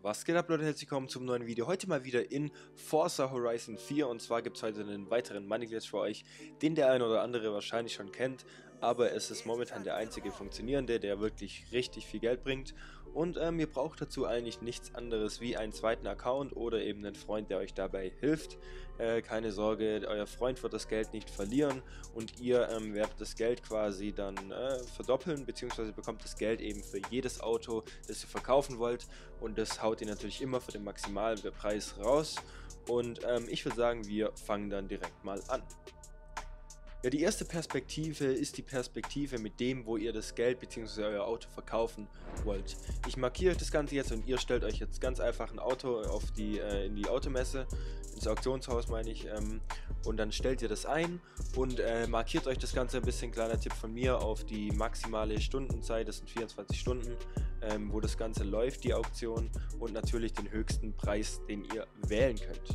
Was geht ab, Leute? Herzlich willkommen zum neuen Video. Heute mal wieder in Forza Horizon 4 und zwar gibt es heute einen weiteren Money Glitch für euch, den der eine oder andere wahrscheinlich schon kennt, aber es ist momentan der einzige funktionierende, der wirklich richtig viel Geld bringt und ihr braucht dazu eigentlich nichts anderes wie einen zweiten Account oder eben einen Freund, der euch dabei hilft. Keine Sorge, euer Freund wird das Geld nicht verlieren und ihr werdet das Geld quasi dann verdoppeln, beziehungsweise bekommt das Geld eben für jedes Auto, das ihr verkaufen wollt, und das haut ihr natürlich immer für den Maximalpreis raus. Und ich würde sagen, wir fangen dann direkt mal an. Ja, die erste Perspektive ist die Perspektive mit dem, wo ihr das Geld bzw. euer Auto verkaufen wollt. Ich markiere euch das Ganze jetzt und ihr stellt euch jetzt ganz einfach ein Auto auf in die Automesse, ins Auktionshaus meine ich, und dann stellt ihr das ein und markiert euch das Ganze ein bisschen, kleiner Tipp von mir, auf die maximale Stundenzeit, das sind 24 Stunden, wo das Ganze läuft, die Auktion, und natürlich den höchsten Preis, den ihr wählen könnt.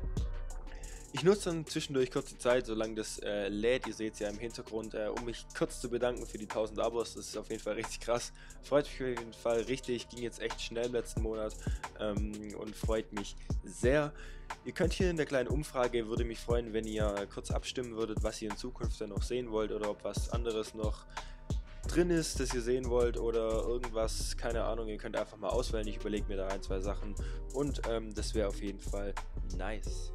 Ich nutze dann zwischendurch kurz die Zeit, solange das lädt, ihr seht es ja im Hintergrund, um mich kurz zu bedanken für die 1000 Abos. Das ist auf jeden Fall richtig krass, freut mich auf jeden Fall richtig, ging jetzt echt schnell im letzten Monat und freut mich sehr. Ihr könnt hier in der kleinen Umfrage, würde mich freuen, wenn ihr kurz abstimmen würdet, was ihr in Zukunft dann noch sehen wollt oder ob was anderes noch drin ist, das ihr sehen wollt oder irgendwas, keine Ahnung, ihr könnt einfach mal auswählen, ich überlege mir da ein, zwei Sachen und das wäre auf jeden Fall nice.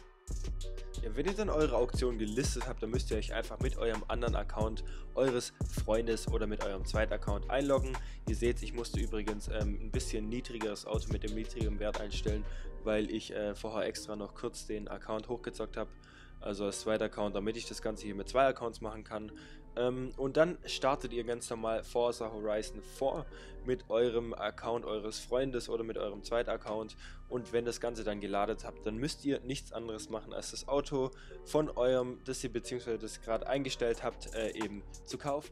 Ja, wenn ihr dann eure Auktion gelistet habt, dann müsst ihr euch einfach mit eurem anderen Account eures Freundes oder mit eurem zweiten Account einloggen. Ihr seht, ich musste übrigens ein bisschen niedrigeres Auto mit dem niedrigeren Wert einstellen, weil ich vorher extra noch kurz den Account hochgezockt habe, also als zweiter Account, damit ich das Ganze hier mit zwei Accounts machen kann. Und dann startet ihr ganz normal Forza Horizon 4 mit eurem Account eures Freundes oder mit eurem zweiten Account, und wenn das Ganze dann geladen habt, dann müsst ihr nichts anderes machen, als das Auto von eurem, das ihr bzw. das gerade eingestellt habt, eben zu kaufen.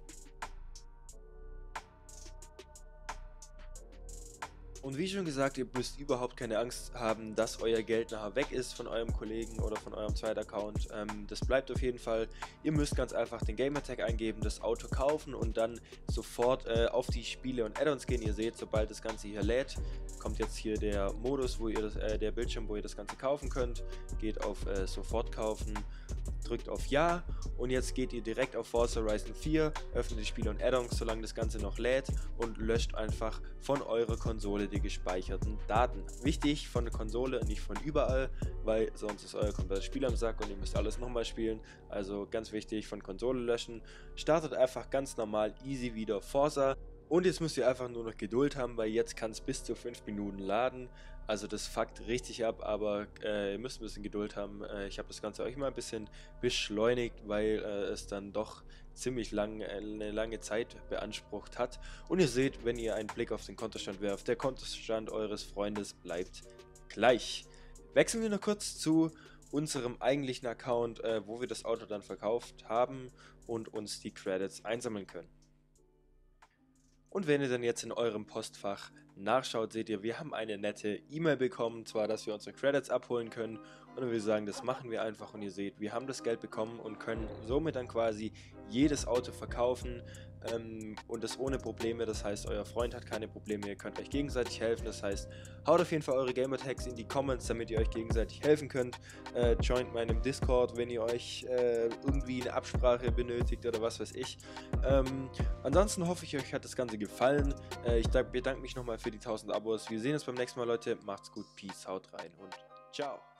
Und wie schon gesagt, ihr müsst überhaupt keine Angst haben, dass euer Geld nachher weg ist von eurem Kollegen oder von eurem zweiten Account. Das bleibt auf jeden Fall. Ihr müsst ganz einfach den Gamertag eingeben, das Auto kaufen und dann sofort auf die Spiele und Add-ons gehen. Ihr seht, sobald das Ganze hier lädt, kommt jetzt hier der Modus, wo ihr der Bildschirm, wo ihr das Ganze kaufen könnt. Geht auf sofort kaufen, drückt auf Ja und jetzt geht ihr direkt auf Forza Horizon 4, öffnet die Spiele und Add-ons, solange das Ganze noch lädt, und löscht einfach von eurer Konsole die gespeicherten Daten. Wichtig, von der Konsole und nicht von überall, weil sonst ist euer komplettes Spiel am Sack und ihr müsst alles nochmal spielen. Also ganz wichtig, von Konsole löschen. Startet einfach ganz normal easy wieder Forza. Und jetzt müsst ihr einfach nur noch Geduld haben, weil jetzt kann es bis zu 5 Minuten laden. Also das fuckt richtig ab, aber ihr müsst ein bisschen Geduld haben. Ich habe das Ganze euch mal ein bisschen beschleunigt, weil es dann doch ziemlich eine lange Zeit beansprucht hat. Und ihr seht, wenn ihr einen Blick auf den Kontostand werft, der Kontostand eures Freundes bleibt gleich. Wechseln wir noch kurz zu unserem eigentlichen Account, wo wir das Auto dann verkauft haben und uns die Credits einsammeln können. Und wenn ihr dann jetzt in eurem Postfach nachschaut, seht ihr, wir haben eine nette E-Mail bekommen, zwar, dass wir unsere Credits abholen können, und dann würde ich sagen, das machen wir einfach, und ihr seht, wir haben das Geld bekommen und können somit dann quasi jedes Auto verkaufen und das ohne Probleme. Das heißt, euer Freund hat keine Probleme, ihr könnt euch gegenseitig helfen. Das heißt, haut auf jeden Fall eure Gamertags in die Comments, damit ihr euch gegenseitig helfen könnt. Joint meinem Discord, wenn ihr euch irgendwie eine Absprache benötigt oder was weiß ich. Ansonsten hoffe ich, euch hat das Ganze gefallen. Ich bedanke mich nochmal für die 1000 Abos. Wir sehen uns beim nächsten Mal, Leute. Macht's gut, Peace, haut rein und ciao.